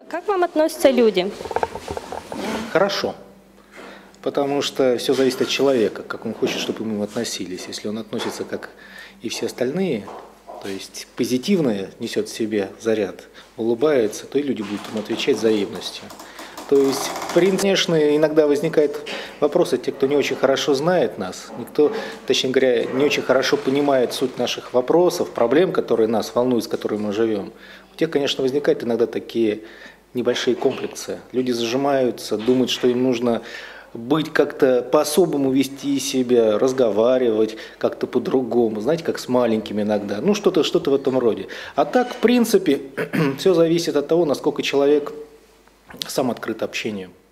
Как к вам относятся люди? Хорошо. Потому что все зависит от человека, как он хочет, чтобы к нему относились. Если он относится, как и все остальные, то есть позитивное несет в себе заряд, улыбается, то и люди будут ему отвечать взаимностью. То есть, конечно, иногда возникает вопрос от тех, кто не очень хорошо знает нас, никто, точнее говоря, не очень хорошо понимает суть наших вопросов, проблем, которые нас волнуют, с которыми мы живем. У тех, конечно, возникают иногда такие небольшие комплексы. Люди зажимаются, думают, что им нужно быть как-то по-особому, вести себя, разговаривать как-то по-другому, знаете, как с маленькими иногда, ну что-то в этом роде. А так, в принципе, все зависит от того, насколько человек сам открыт общению.